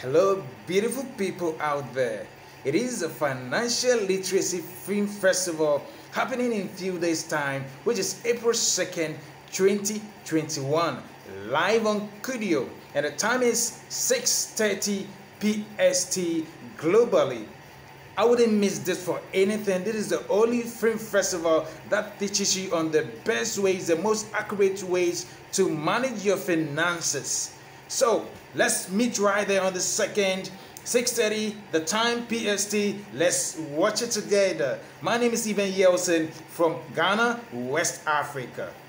Hello, beautiful people out there. It is a financial literacy film festival happening in few days' time, which is April 2nd, 2021, live on Qudio, and the time is 6:30 PST globally. I wouldn't miss this for anything. This is the only film festival that teaches you on the best ways, the most accurate ways to manage your finances. So let's meet right there on the 2nd, 6:30, the time PST. Let's watch it together. My name is Ivan Yelson from Ghana, West Africa.